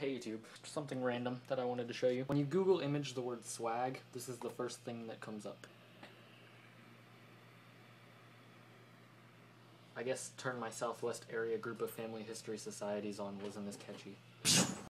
Hey YouTube, something random that I wanted to show you. When you Google image the word swag, this is the first thing that comes up. I guess Turn My Southwest Area Group of Family History Societies on wasn't as catchy.